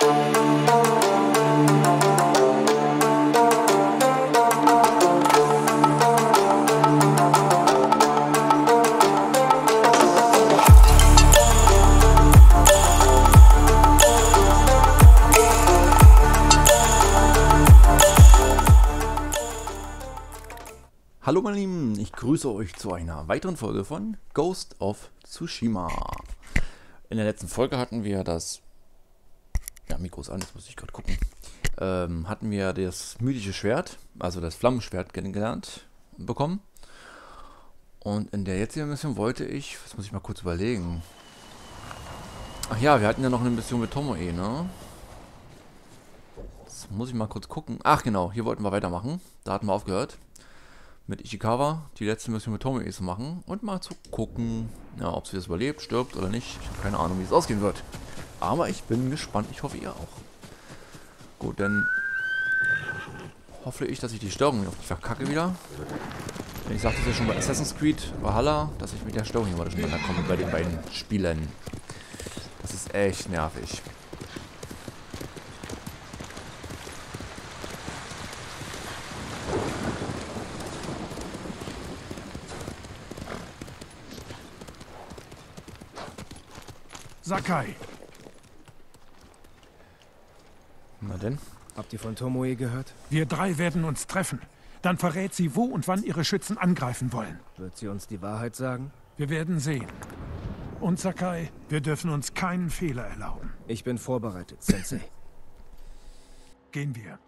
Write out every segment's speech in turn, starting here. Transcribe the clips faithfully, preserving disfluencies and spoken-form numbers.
Hallo meine Lieben, ich grüße euch zu einer weiteren Folge von Ghost of Tsushima. In der letzten Folge hatten wir das... Ja, Mikro ist an, jetzt muss ich gerade gucken. Ähm, hatten wir das mythische Schwert, also das Flammenschwert kennengelernt bekommen. Und in der jetzigen Mission wollte ich... Das muss ich mal kurz überlegen. Ach ja, wir hatten ja noch eine Mission mit Tomoe, ne? Das muss ich mal kurz gucken. Ach genau, hier wollten wir weitermachen. Da hatten wir aufgehört. Mit Ishikawa die letzte Mission mit Tomoe zu machen und mal zu gucken, ja, ob sie das überlebt, stirbt oder nicht. Ich habe keine Ahnung, wie es ausgehen wird. Aber ich bin gespannt. Ich hoffe, ihr auch. Gut, dann hoffe ich, dass ich die Steuerung nicht verkacke wieder. Denn ich sagte es ja schon bei Assassin's Creed Valhalla, dass ich mit der Steuerung immer durcheinander komme bei den beiden Spielen. Das ist echt nervig. Sakai. Na denn? Habt ihr von Tomoe gehört? Wir drei werden uns treffen. Dann verrät sie, wo und wann ihre Schützen angreifen wollen. Wird sie uns die Wahrheit sagen? Wir werden sehen. Und Sakai, wir dürfen uns keinen Fehler erlauben. Ich bin vorbereitet, Sensei. Gehen wir.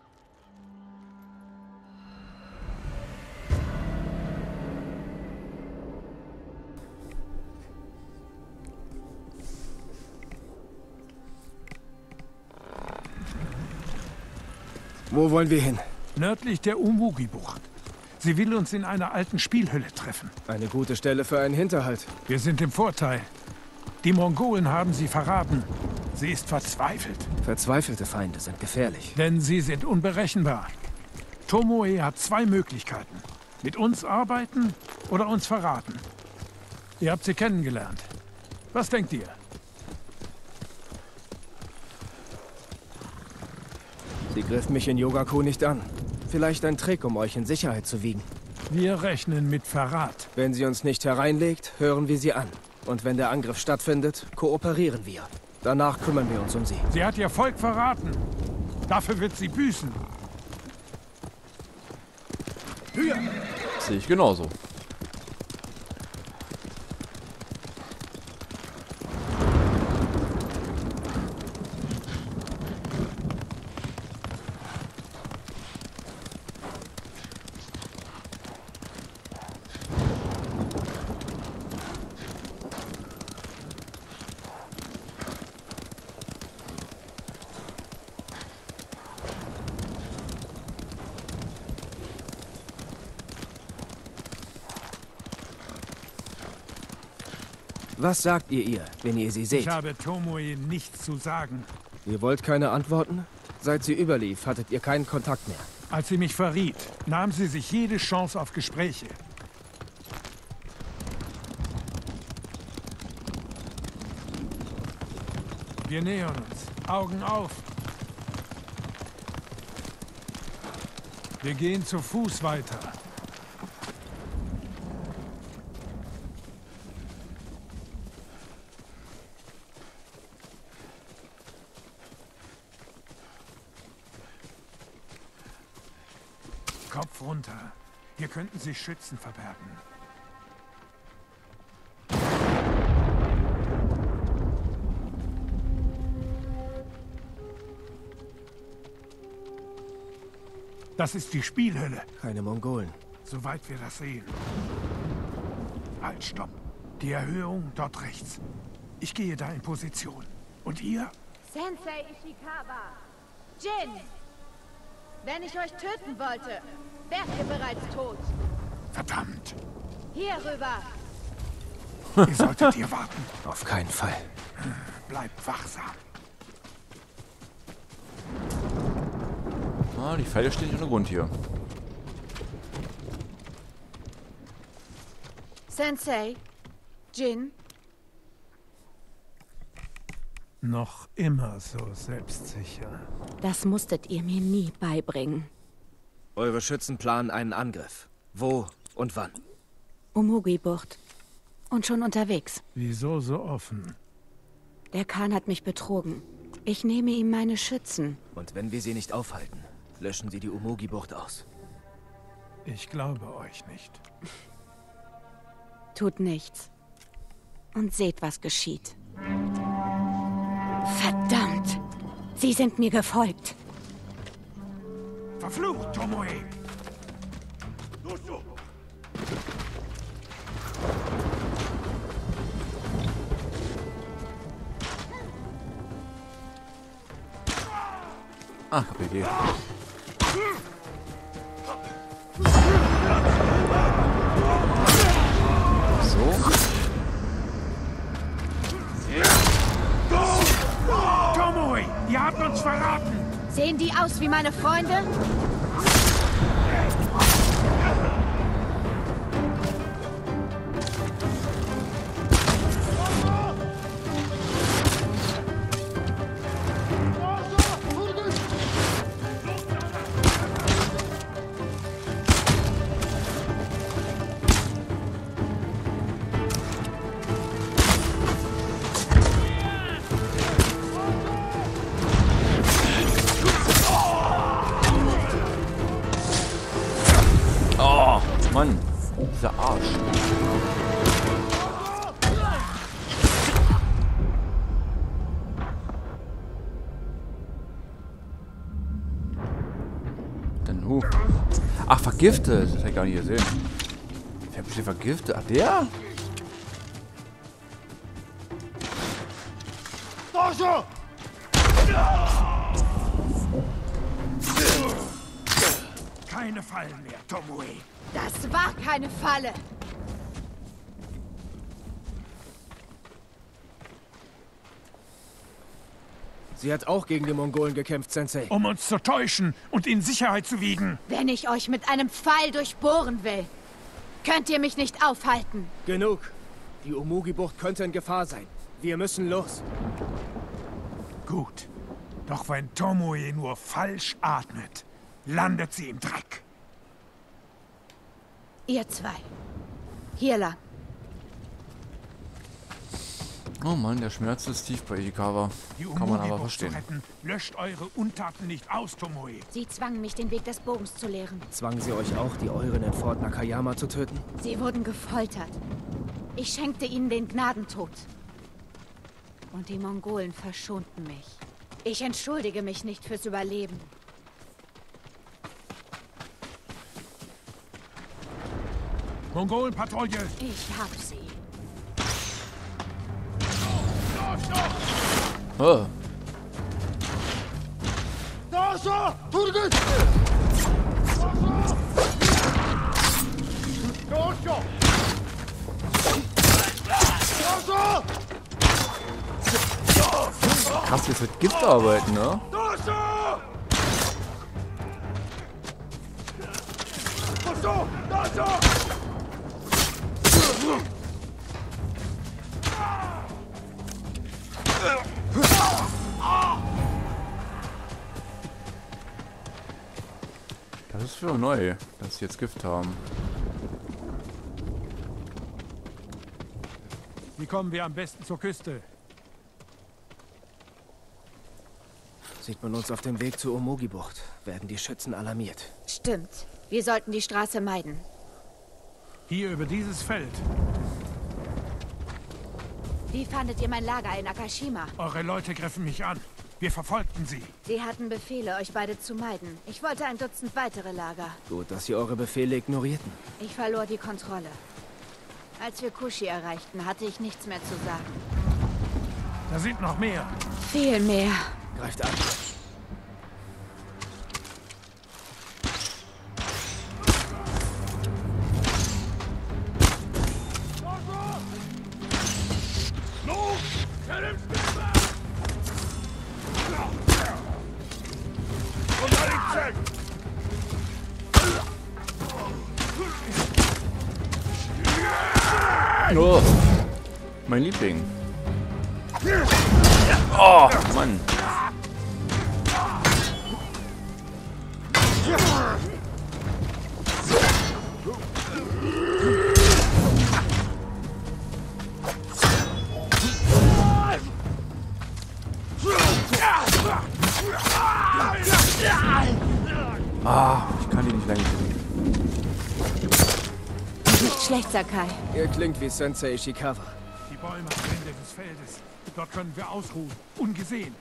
Wo wollen wir hin? Nördlich der Umugi-Bucht. Sie will uns in einer alten Spielhülle treffen. Eine gute Stelle für einen Hinterhalt. Wir sind im Vorteil. Die Mongolen haben sie verraten. Sie ist verzweifelt. Verzweifelte Feinde sind gefährlich. Denn sie sind unberechenbar. Tomoe hat zwei Möglichkeiten. Mit uns arbeiten oder uns verraten. Ihr habt sie kennengelernt. Was denkt ihr? Sie griff mich in Yogaku nicht an. Vielleicht ein Trick, um euch in Sicherheit zu wiegen. Wir rechnen mit Verrat. Wenn sie uns nicht hereinlegt, hören wir sie an. Und wenn der Angriff stattfindet, kooperieren wir. Danach kümmern wir uns um sie. Sie hat ihr Volk verraten. Dafür wird sie büßen. Ja. Sehe ich genauso. Was sagt ihr ihr, wenn ihr sie seht? Ich habe Tomoe nichts zu sagen. Ihr wollt keine Antworten? Seit sie überlief, hattet ihr keinen Kontakt mehr. Als sie mich verriet, nahm sie sich jede Chance auf Gespräche. Wir nähern uns. Augen auf. Wir gehen zu Fuß weiter. Kopf runter. Hier könnten sich Schützen verbergen. Das ist die Spielhölle. Keine Mongolen. Soweit wir das sehen. Halt, stopp. Die Erhöhung dort rechts. Ich gehe da in Position. Und ihr? Sensei Ishikawa. Jin! Wenn ich euch töten wollte, wärt ihr bereits tot. Verdammt. Hier rüber. Ihr solltet hier warten. Auf keinen Fall. Bleibt wachsam. Ah, die Pfeile stehen nicht ohne Grund hier. Sensei. Jin. Noch immer so selbstsicher. Das musstet ihr mir nie beibringen. Eure Schützen planen einen Angriff. Wo und wann? Umugi-Bucht. Und schon unterwegs. Wieso so offen? Der Khan hat mich betrogen. Ich nehme ihm meine Schützen. Und wenn wir sie nicht aufhalten, löschen sie die Umugi-Bucht aus. Ich glaube euch nicht. Tut nichts. Und seht, was geschieht. Verdammt! Sie sind mir gefolgt. Verflucht, Tomoe! Ach, hab Idee. So. Tomoe, ihr habt uns verraten! Sehen die aus wie meine Freunde? Mann, dieser Arsch. Denn hu. Ach, vergiftet. Das hätte ich gar nicht gesehen. Wer hat mich vergiftet? Ach, der? Keine Fallen mehr, Tomoe. Das war keine Falle. Sie hat auch gegen die Mongolen gekämpft, Sensei. Um uns zu täuschen und in Sicherheit zu wiegen. Wenn ich euch mit einem Pfeil durchbohren will, könnt ihr mich nicht aufhalten. Genug. Die Umugi-Bucht könnte in Gefahr sein. Wir müssen los. Gut. Doch wenn Tomoe nur falsch atmet, landet sie im Dreck. Ihr zwei. Hier lang. Oh Mann, der Schmerz ist tief bei Ishikawa. Die Kann man aber Umugi-Bucht zu verstehen. retten, löscht eure Untaten nicht aus, Tomoe. Sie zwangen mich, den Weg des Bogens zu lehren. Zwangen sie euch auch, die euren in Fort Nakayama zu töten? Sie wurden gefoltert. Ich schenkte ihnen den Gnadentod. Und die Mongolen verschonten mich. Ich entschuldige mich nicht fürs Überleben. Mongolen-Patrouille! Ich hab sie. Oh. Krass, jetzt mit Gift arbeiten, ne? Das ist für neu, dass sie jetzt Gift haben. Wie kommen wir am besten zur Küste? Sieht man uns auf dem Weg zur Umugi-Bucht, werden die Schützen alarmiert. Stimmt. Wir sollten die Straße meiden. Hier über dieses Feld. Wie fandet ihr mein Lager in Akashima? Eure Leute griffen mich an. Wir verfolgten sie. Sie hatten Befehle, euch beide zu meiden. Ich wollte ein Dutzend weitere Lager. Gut, dass sie eure Befehle ignorierten. Ich verlor die Kontrolle. Als wir Kushi erreichten, hatte ich nichts mehr zu sagen. Da sind noch mehr. Viel mehr. Greift an. Oh, mein Liebling. Oh, Mann. Ah, ich kann die nicht lange kriegen. Nicht schlecht, Sakai. Ihr klingt wie Sensei Ishikawa. Die Bäume am Ende des Feldes. Dort können wir ausruhen. Ungesehen.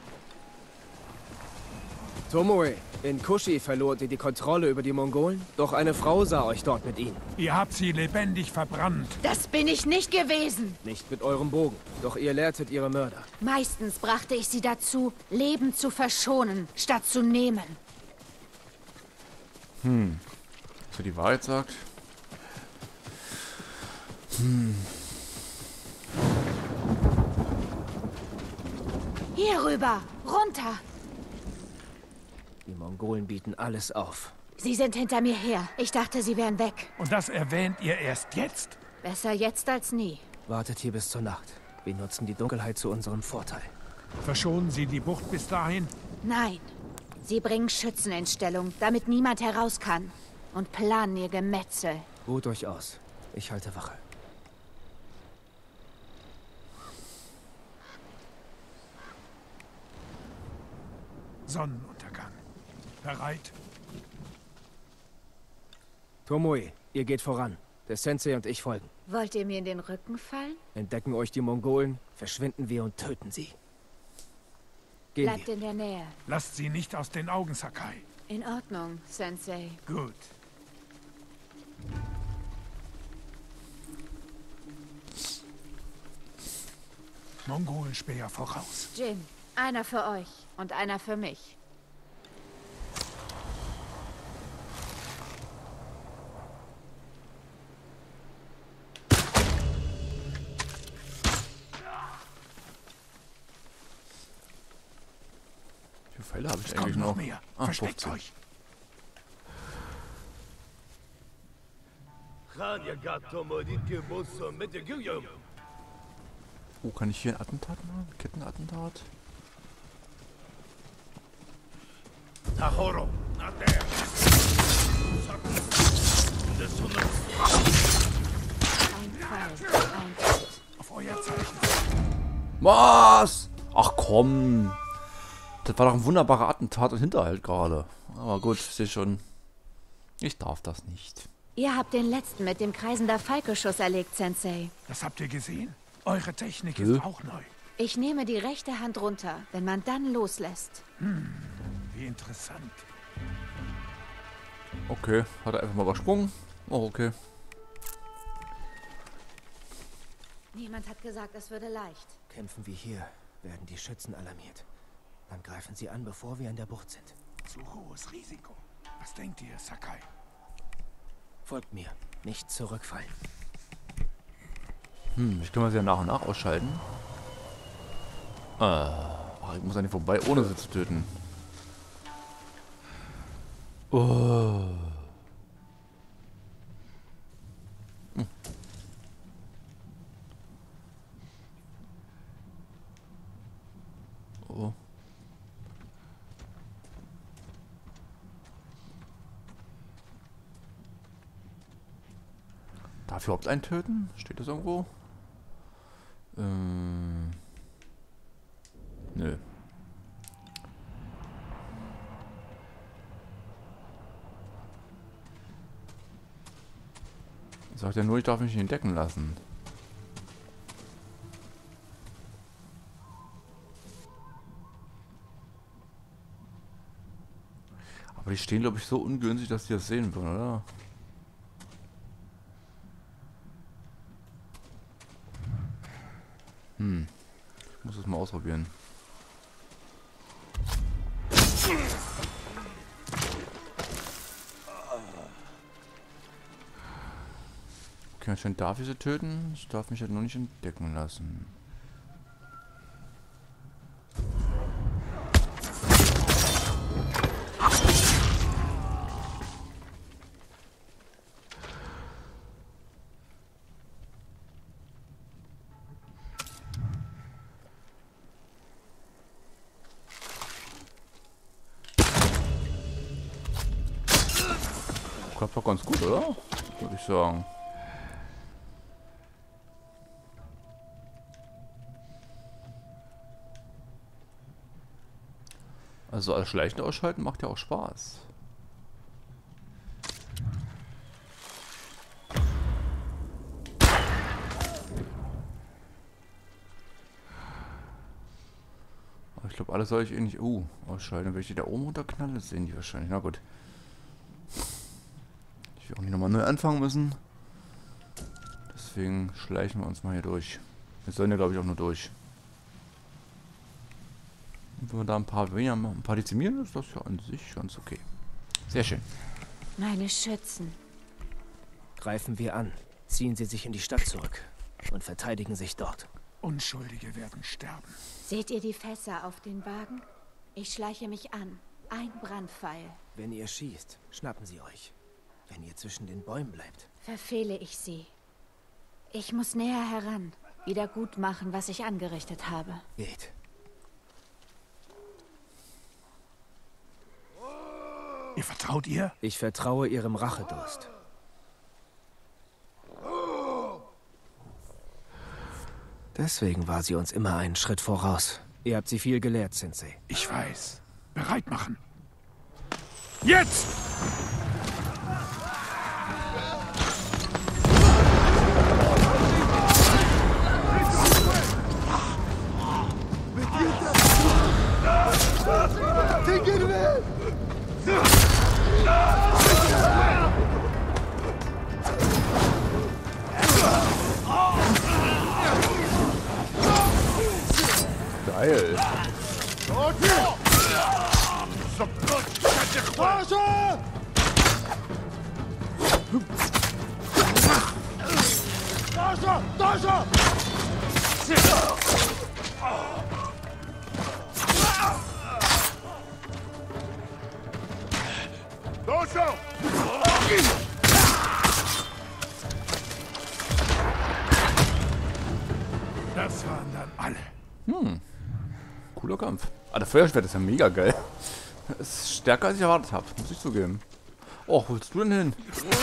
Tomoe, in Kushi verlort ihr die Kontrolle über die Mongolen, doch eine Frau sah euch dort mit ihnen. Ihr habt sie lebendig verbrannt. Das bin ich nicht gewesen. Nicht mit eurem Bogen, doch ihr lehrtet ihre Mörder. Meistens brachte ich sie dazu, Leben zu verschonen, statt zu nehmen. Hm. Was er die Wahrheit sagt? Hm. Hier rüber, runter. Die Mongolen bieten alles auf. Sie sind hinter mir her. Ich dachte, sie wären weg. Und das erwähnt ihr erst jetzt? Besser jetzt als nie. Wartet hier bis zur Nacht. Wir nutzen die Dunkelheit zu unserem Vorteil. Verschonen Sie die Bucht bis dahin? Nein. Sie bringen Schützen in Stellung, damit niemand heraus kann. Und planen ihr Gemetzel. Ruht euch aus. Ich halte Wache. Sonnenuntergang. Bereit? Tomoe, ihr geht voran. Der Sensei und ich folgen. Wollt ihr mir in den Rücken fallen? Entdecken euch die Mongolen, verschwinden wir und töten sie. Gehen Bleibt wir. in der Nähe. Lasst sie nicht aus den Augen, Sakai. In Ordnung, Sensei. Gut. Mongolenspeer voraus. Jin, einer für euch und einer für mich. Wie viele Pfeile habe ich Es eigentlich kommt noch noch? mehr. Ah, Versteckt fünfzehn. euch. Oh, kann ich hier ein Attentat machen? Kettenattentat? Ein Pfeil, ein Tod. Auf euer Zeichen. Was? Ach komm. Das war doch ein wunderbarer Attentat und Hinterhalt gerade. Aber gut, ich sehe schon. Ich darf das nicht. Ihr habt den letzten mit dem kreisender Falkeschuss erlegt, Sensei. Das habt ihr gesehen? Eure Technik Hä? ist auch neu. Ich nehme die rechte Hand runter, wenn man dann loslässt. Wie interessant. Okay, hat er einfach mal übersprungen. Oh, okay. Niemand hat gesagt, es würde leicht. Kämpfen wir hier, werden die Schützen alarmiert. Dann greifen sie an, bevor wir in der Bucht sind. Zu hohes Risiko. Was denkt ihr, Sakai? Folgt mir. Nicht zurückfallen. Hm, ich kann man sie ja nach und nach ausschalten. Äh, ach, ich muss an die vorbei, ohne sie zu töten. Oh. Hm. Oh. Darf ich überhaupt einen töten? Steht das irgendwo? Ähm. Nö. Sagt er nur, ich darf mich nicht entdecken lassen. Aber die stehen, glaube ich, so ungünstig, dass die das sehen würden, oder? Hm. Ich muss es mal ausprobieren. Okay, anscheinend darf ich sie töten. Ich darf mich halt nur nicht entdecken lassen. klappt doch ganz gut, oder? Würde ich sagen. Also als Schleichen ausschalten macht ja auch Spaß. Aber ich glaube, alles soll ich eh nicht uh, ausschalten. Wenn ich die da oben runterknalle, sehen die wahrscheinlich. Na gut. Ich will auch nicht nochmal neu anfangen müssen. Deswegen schleichen wir uns mal hier durch. Wir sollen ja, glaube ich, auch nur durch. Und wenn wir da ein paar weniger ein paar dezimieren, ist das ja an sich ganz okay. Sehr schön. Meine Schützen. Greifen wir an. Ziehen Sie sich in die Stadt zurück und verteidigen sich dort. Unschuldige werden sterben. Seht ihr die Fässer auf den Wagen? Ich schleiche mich an. Ein Brandpfeil. Wenn ihr schießt, schnappen sie euch. Wenn ihr zwischen den Bäumen bleibt. Verfehle ich sie. Ich muss näher heran. Wieder gut machen, was ich angerichtet habe. Geht. Ihr vertraut ihr? Ich vertraue ihrem Rachedurst. Deswegen war sie uns immer einen Schritt voraus. Ihr habt sie viel gelehrt, Sensei. Ich weiß. Bereit machen. Jetzt! Geil. Das waren dann alle. Hm. Cooler Kampf. Ah, der Feuerschwert ist ja mega geil. Das ist stärker als ich erwartet habe, muss ich zugeben. Oh, wo willst du denn hin?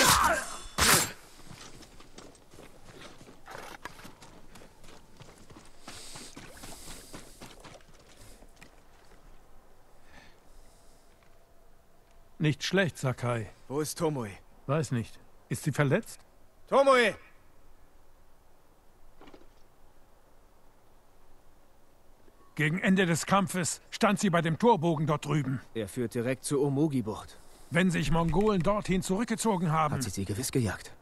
Nicht schlecht, Sakai. Wo ist Tomoe? Weiß nicht. Ist sie verletzt? Tomoe! Gegen Ende des Kampfes stand sie bei dem Torbogen dort drüben. Er führt direkt zur Omugi-Bucht. Wenn sich Mongolen dorthin zurückgezogen haben... Hat sie sie gewiss gejagt.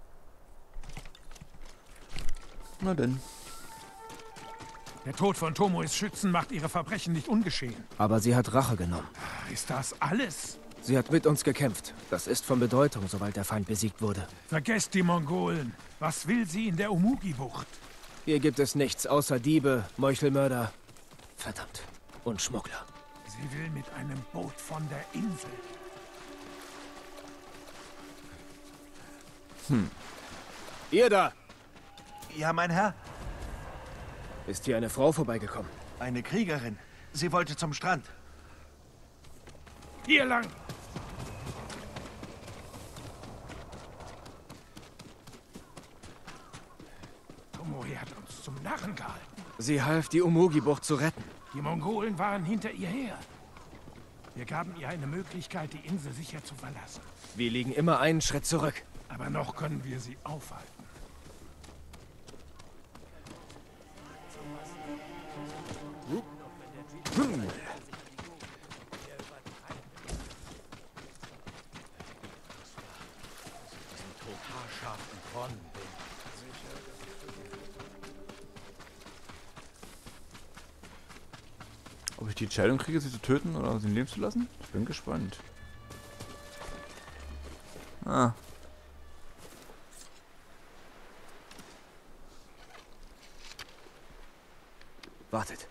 Na denn. Der Tod von Tomoes Schützen macht ihre Verbrechen nicht ungeschehen. Aber sie hat Rache genommen. Ist das alles? Sie hat mit uns gekämpft. Das ist von Bedeutung, sobald der Feind besiegt wurde. Vergesst die Mongolen. Was will sie in der Omugi-Bucht? Hier gibt es nichts außer Diebe, Meuchelmörder, verdammt, und Schmuggler. Sie will mit einem Boot von der Insel. Hm. Ihr da! Ja, mein Herr. Ist hier eine Frau vorbeigekommen? Eine Kriegerin. Sie wollte zum Strand. Hier lang! Tomoe hat uns zum Narren gehalten. Sie half, die Omugi-Bucht zu retten. Die Mongolen waren hinter ihr her. Wir gaben ihr eine Möglichkeit, die Insel sicher zu verlassen. Wir liegen immer einen Schritt zurück. Aber noch können wir sie aufhalten. Hm. Ob ich die Entscheidung kriege, sie zu töten oder sie leben zu lassen? Ich bin gespannt. Ah. Wartet.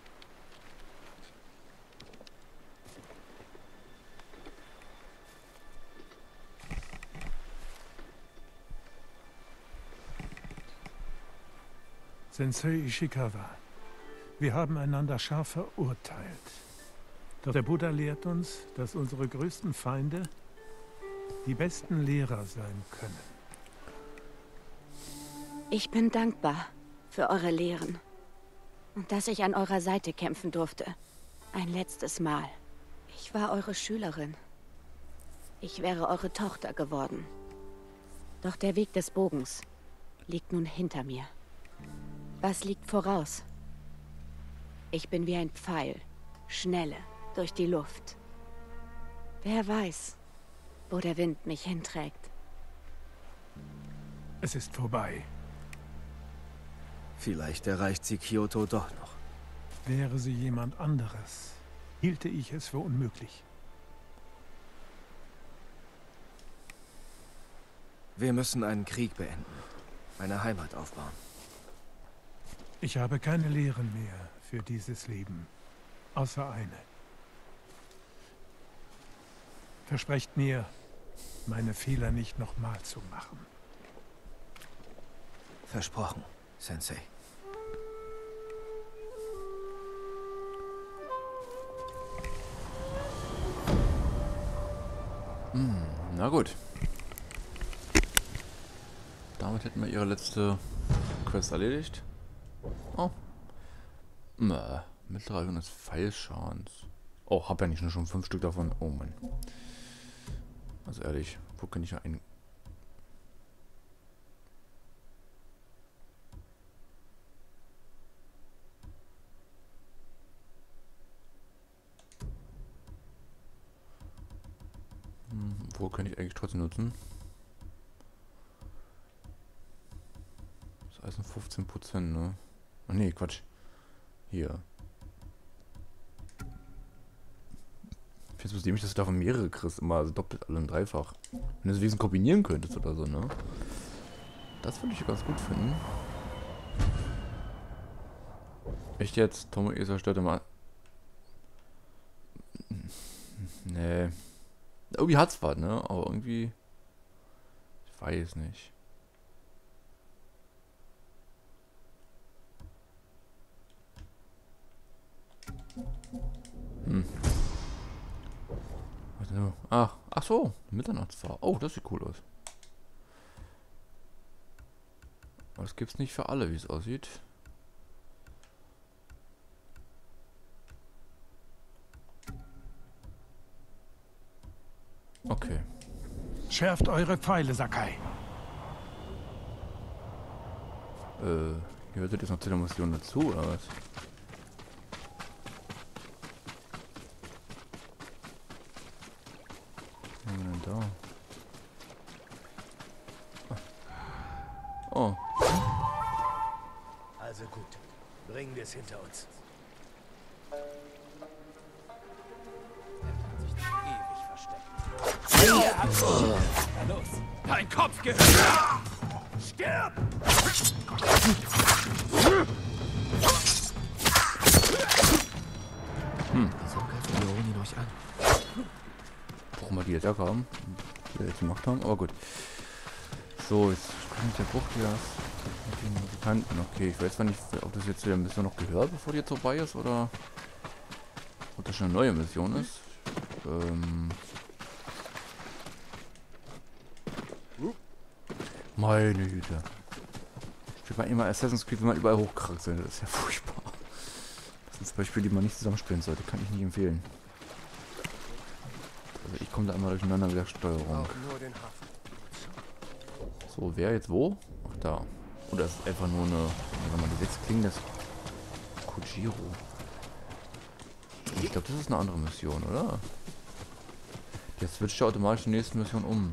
Sensei Ishikawa, wir haben einander scharf verurteilt. Doch der Buddha lehrt uns, dass unsere größten Feinde die besten Lehrer sein können. Ich bin dankbar für eure Lehren. Und dass ich an eurer Seite kämpfen durfte. Ein letztes Mal. Ich war eure Schülerin. Ich wäre eure Tochter geworden. Doch der Weg des Bogens liegt nun hinter mir. Was liegt voraus? Ich bin wie ein Pfeil, schnelle, durch die Luft. Wer weiß, wo der Wind mich hinträgt. Es ist vorbei. Vielleicht erreicht sie Kyoto doch noch. Wäre sie jemand anderes, hielte ich es für unmöglich. Wir müssen einen Krieg beenden. Eine Heimat aufbauen. Ich habe keine Lehren mehr für dieses Leben. Außer eine. Versprecht mir, meine Fehler nicht nochmal zu machen. Versprochen, Sensei. Hm, na gut. Damit hätten wir ihre letzte Quest erledigt. Oh. Mäh, mittlere Erhöhung des Pfeilschadens. Oh, hab ja nicht nur schon fünf Stück davon. Oh Mann. Also ehrlich, wo kann ich ja ein... Hm, wo kann ich eigentlich trotzdem nutzen? Das heißt fünfzehn Prozent, ne? Ach nee, Quatsch. Hier. Ich finde es dämlich, dass du davon mehrere kriegst, immer also doppelt alle und dreifach. Wenn du es wenigstens kombinieren könntest oder so, ne? Das würde ich ganz gut finden. Echt jetzt? Tomoe zerstörte mal. Nee. Irgendwie hat's was, ne? Aber irgendwie. Ich weiß nicht. Hm. Warte, ach, ach so, Mitternachtsfahrt. Oh, das sieht cool aus. Aber das gibt's nicht für alle, wie es aussieht. Okay. Schärft eure Pfeile, Sakai. Äh, gehört das jetzt noch zu der Mission dazu, oder was? Was haben wir denn da? Oh. Also gut, bringen wir es hinter uns. Dein Kopf gehört! Stirb! Hm. Wieso greifen die Oni euch an? Warum wir die jetzt haben, die wir jetzt gemacht haben, aber gut. So, jetzt springt der Buch hier mit den Musikanten. Okay, ich weiß zwar nicht, ob das jetzt wieder ein bisschen noch gehört, bevor die jetzt vorbei ist, oder ob das schon eine neue Mission ist. Ähm. Meine Güte. Ich will mal immer Assassin's Creed, wenn man überall hochkrank sein. Das ist ja furchtbar. Das sind zum Beispiel, die man nicht zusammenspielen sollte. Kann ich nicht empfehlen. Also ich komme da immer durcheinander mit der Steuerung. So, wer jetzt wo? Ach, da. Oder ist es einfach nur eine... Wenn man die sechs klingen, das... Kojiro. Ich glaube, das ist eine andere Mission, oder? Jetzt switcht ja automatisch die nächste Mission um.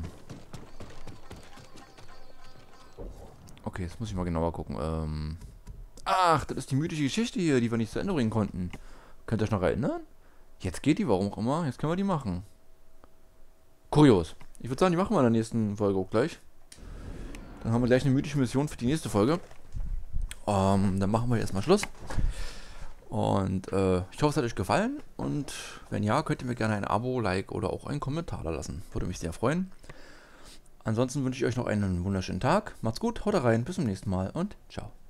Okay, jetzt muss ich mal genauer gucken. Ähm Ach, das ist die mythische Geschichte hier, die wir nicht zu Ende bringen konnten. Könnt ihr euch noch erinnern? Jetzt geht die, warum auch immer. Jetzt können wir die machen. Kurios. Ich würde sagen, die machen wir in der nächsten Folge auch gleich. Dann haben wir gleich eine mythische Mission für die nächste Folge. Ähm, dann machen wir erstmal Schluss. Und äh, ich hoffe, es hat euch gefallen. Und wenn ja, könnt ihr mir gerne ein Abo, Like oder auch einen Kommentar da lassen. Würde mich sehr freuen. Ansonsten wünsche ich euch noch einen wunderschönen Tag. Macht's gut, haut rein, bis zum nächsten Mal und ciao.